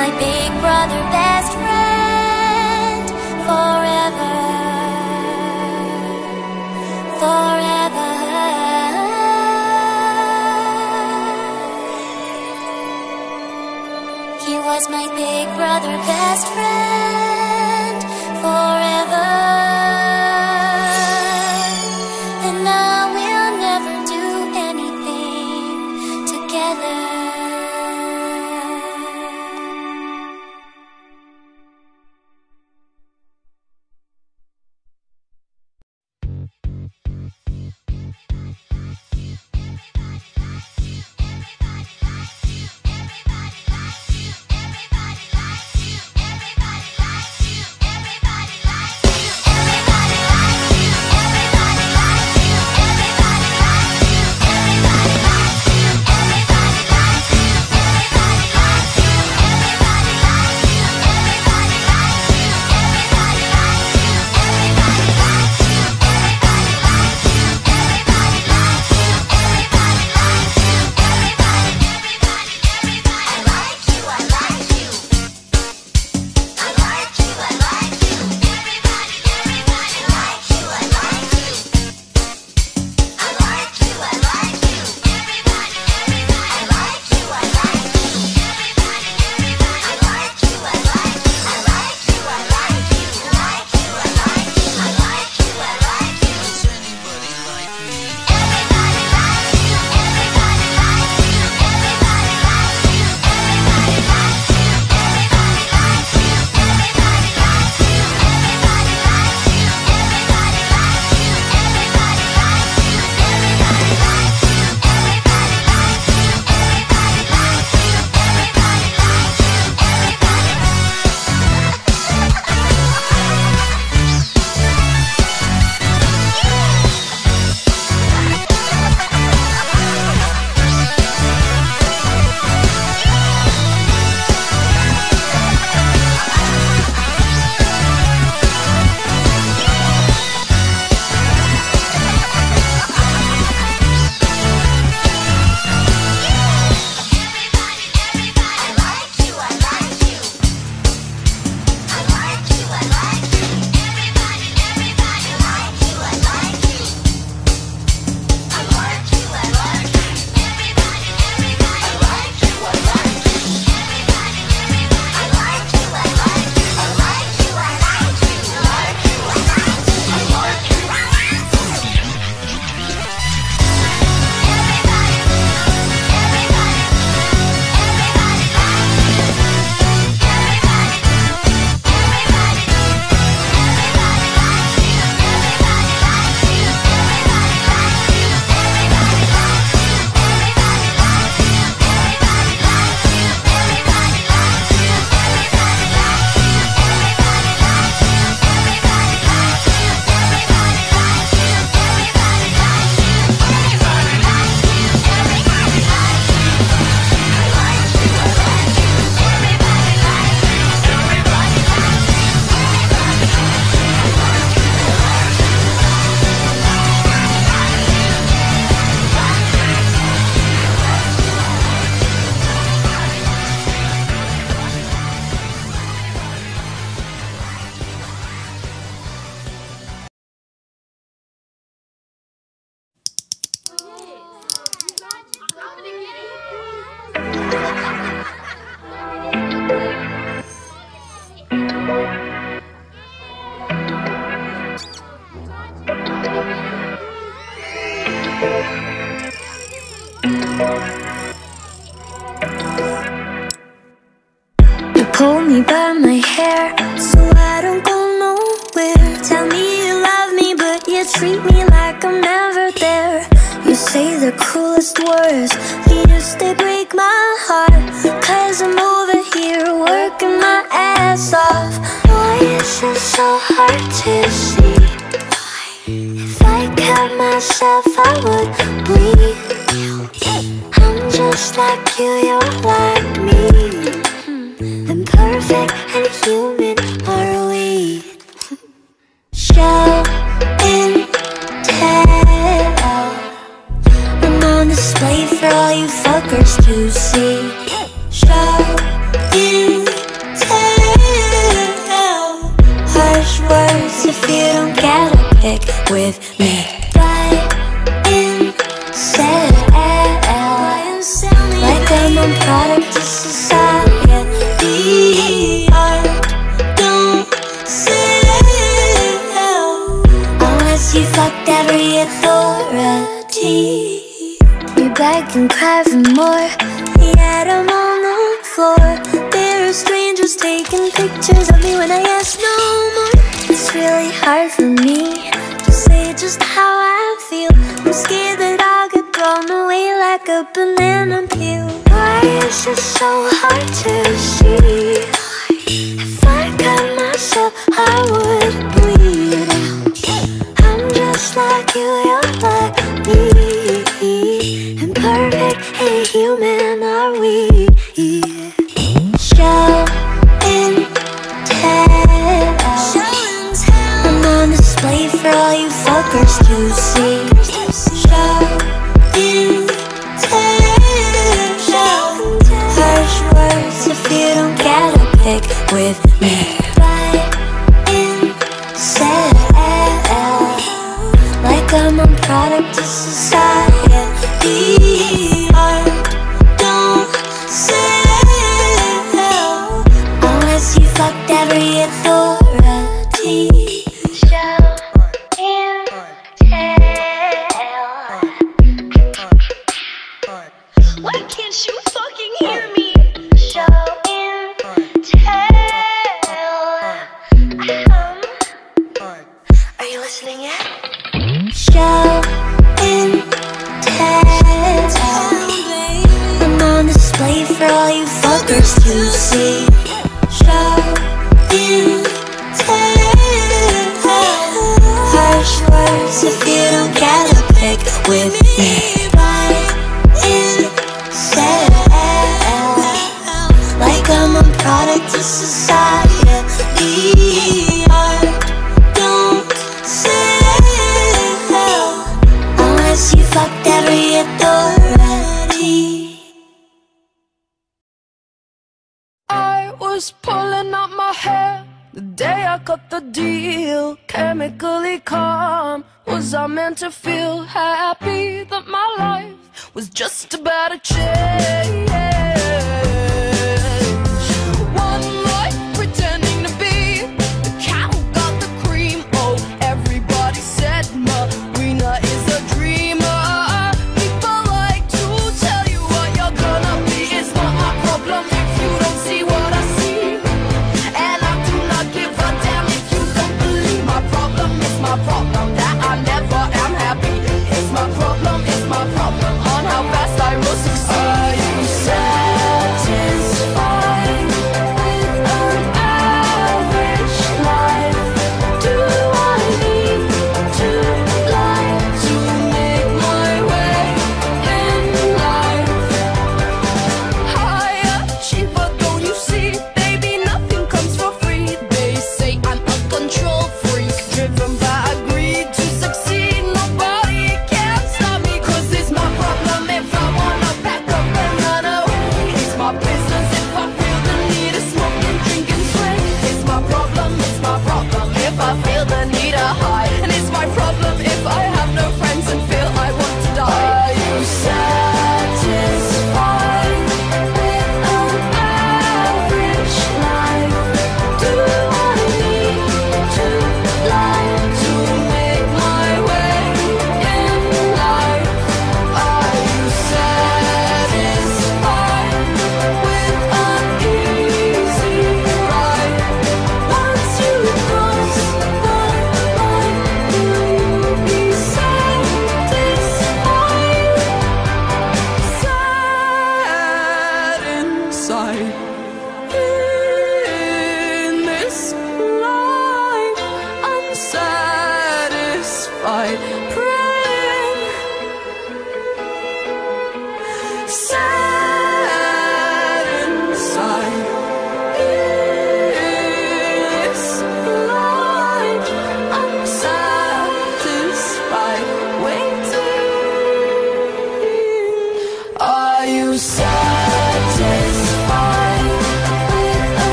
my big brother, best friend, forever, forever. He was my big brother, best friend, forever. And now we'll never do anything together. Pull me by my hair so I don't go nowhere. Tell me you love me but you treat me like I'm never there. You say the cruelest words, yes, they break my heart. Cause I'm over here working my ass off. Why is it so hard to see? If I cut myself I would bleed. I'm just like you, you're like me. Imperfect and human are we? Show and tell, I'm on display for all you fuckers to see. Show and tell. Harsh words if you don't get a pick with me. But instead, like I'm a product of society. Don't sell unless you fucked every authority. You beg and cry for more, yet I'm on the floor. There are strangers taking pictures of me when I ask no more. It's really hard for me to say just how I feel. I'm scared that I'll get thrown away like a banana peel. Why is it so hard to see? If I cut myself, I would bleed out. I'm just like you, you're like me. Imperfect and human are we? Show and tell. I'm on display for all you fuckers to see. Show and tell. Harsh words if you don't get a pick with me. But instead, like I'm a product of society. Don't sell unless you fucked every authority. Show and tell. Why can't you fucking hear me? Show and tell. Are you listening yet? Show and tell. I'm on display for all you fuckers to see. Show and tell. Harsh words if you don't get a pick with me. But instead, like I'm a product of society. Don't sell unless you fucked every authority. I was pulling out my hair the day I cut the deal. Chemically calm, was I meant to feel happy that my life was just about to change? One life pretending to be the cow got the cream. Oh, everybody said Marina is a dreamer. People like to tell you what you're gonna be. It's not my problem if you don't see what I see, and I do not give a damn if you don't believe. My problem is my problem, that I never am happy. It's my problem on how fast I will succeed.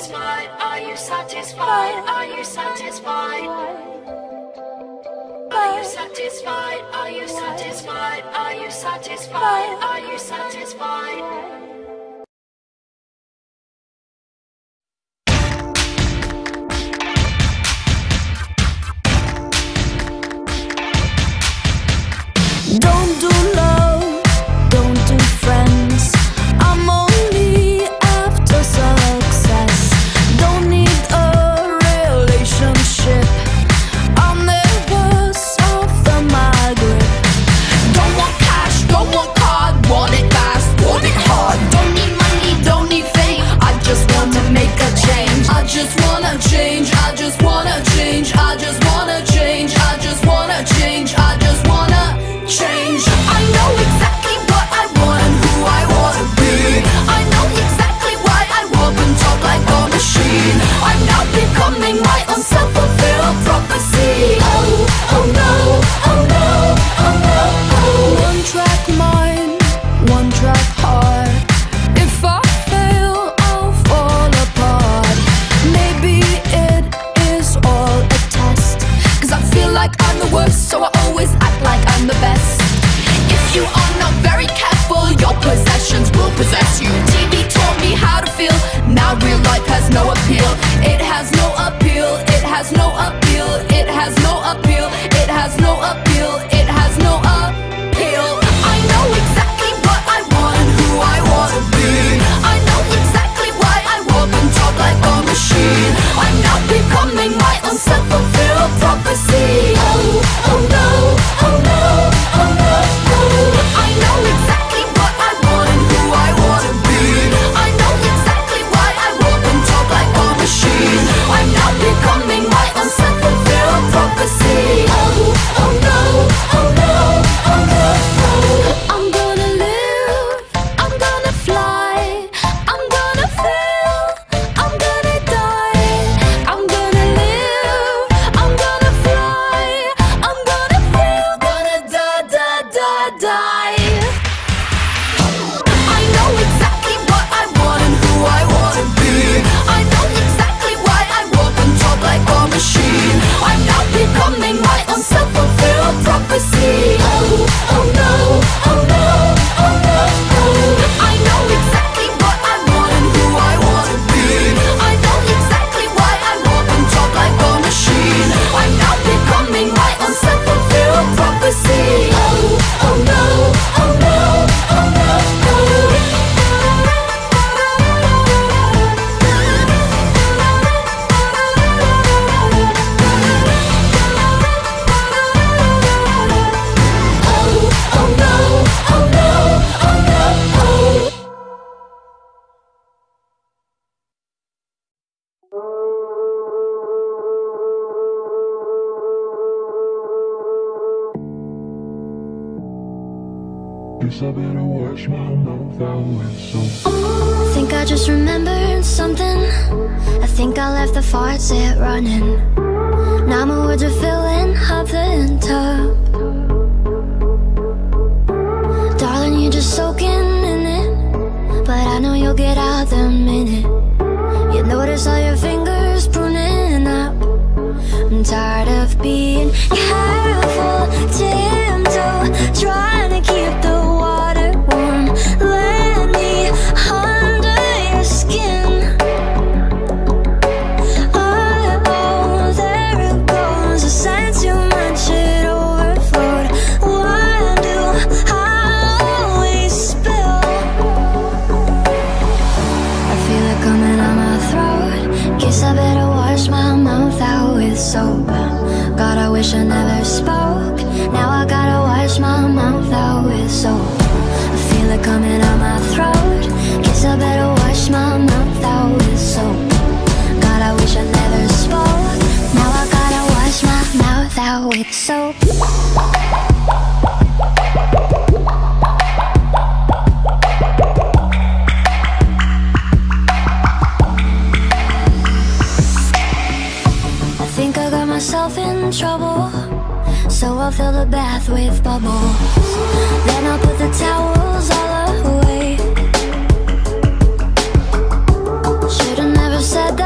satisfied? Are you satisfied? Are you satisfied? Are you satisfied? Are you satisfied? Are you satisfied? Are you satisfied? Don't do love, don't do friends. I'm only after success. Don't need a relationship. I'll never soften my grip. Don't want cash, don't want card. Want it fast, want it hard. Don't need money, don't need fame. I just want to make a change. I just wanna change. I just wanna change. I just wanna change. I just wanna change. I just wanna change. I know exactly what I want and who I wanna be. I know exactly why I walk and talk like a machine. I'm now becoming my own self-fulfilled prophecy. Oh, oh no, oh no, oh no, oh. One track mind, one track heart. If I fail, I'll fall apart. Maybe it is all a test, 'cause I feel like I'm the worst, so I always act like I'm the best. If you are not very careful, your possessions will possess you. TV taught me how to feel, now real life has no appeal. It has no appeal, it has no appeal, it has no appeal, it has no appeal, it has no appeal. I know exactly what I want and who I wanna be. I know exactly why I walk and talk like a machine. I'm now becoming my own self-fulfilled prophecy. Oh, oh no, oh no, oh no, oh. I know exactly what I want and who I wanna be. I know exactly why I walk and talk like a machine. I'm now becoming my own self-fulfilled prophecy. Oh, oh no, oh no, oh no, oh. I'm gonna live, I'm gonna fly, I'm gonna fail, I'm gonna die. I'm gonna live, I'm gonna fly, I'm gonna fail, gonna die, die, die, die. I know exactly what I want and who I wanna be. I know exactly why I walk and talk like a machine. I'm now becoming my own self-fulfilled prophecy. Oh, oh no, oh no, oh no, oh. I know exactly what I want and who I wanna be. I know exactly why I walk and talk like a machine. I'm now becoming my own self-fulfilled prophecy. Oh, oh no, oh no, oh no, oh. Oh no, oh no, oh no, oh. Guess I better wash my mouth out with soap. I think I just remembered something. I think I left the faucet running. Now my words are filling up the tub. Darling, you're just soaking in it, but I know you'll get out the minute you notice all your fingers pruning up. I'm tired of being careful, tiptoe, trying to keep the water warm. Let me under your skin. Oh, there it goes. I sang too much, it overflowed. Why do I always spill? I feel it coming out my throat. Guess I better wash my mouth out with soap. God, I wish I never spoke. Now I gotta wash my mouth out with soap. I feel it coming out my throat. Guess I better wash my mouth out with soap. God, I wish I never spoke. Now I gotta wash my mouth out with soap. I think I got myself in trouble, so I'll fill the bath with bubbles. Then I'll put the towels all away. Should've never said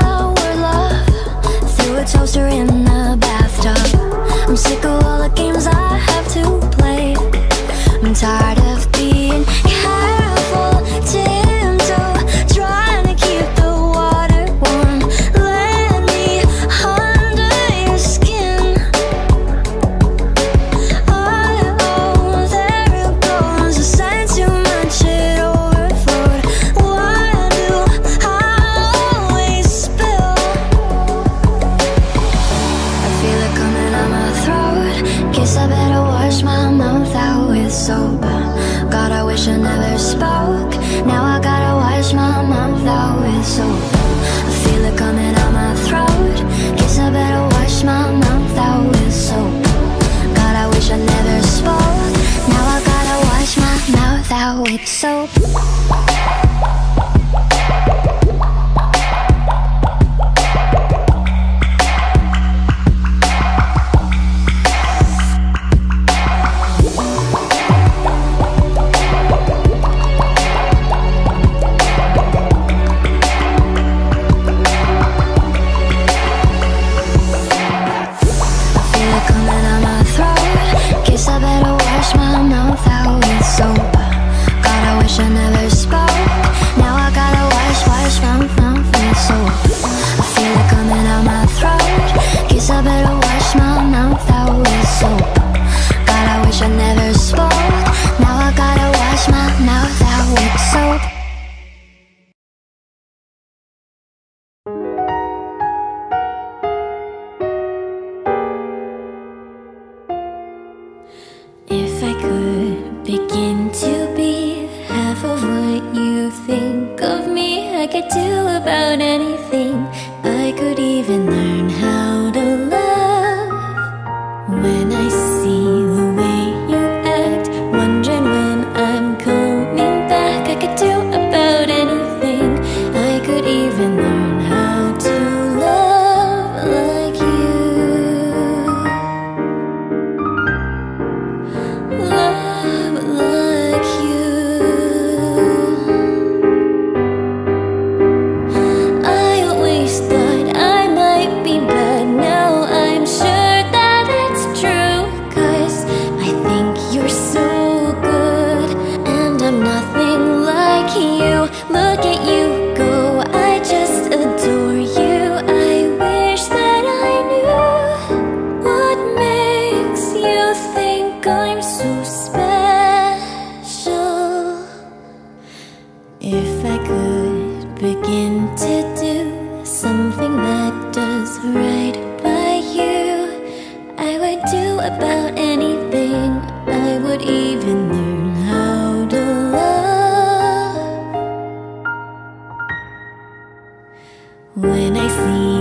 see.